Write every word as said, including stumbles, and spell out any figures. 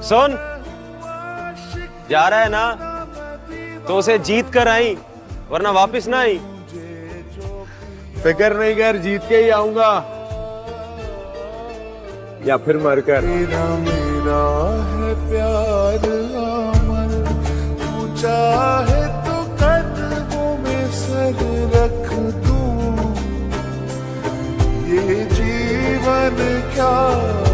सुन, जा रहा है ना तो उसे जीत कर आई, वरना वापस ना आई। फिक्र नहीं कर, जीत के ही आऊंगा या फिर मरकर। मेरा मेरा है प्यार अमर, तू चाहे तो कदमों में सर रख दूं। ये जीवन क्या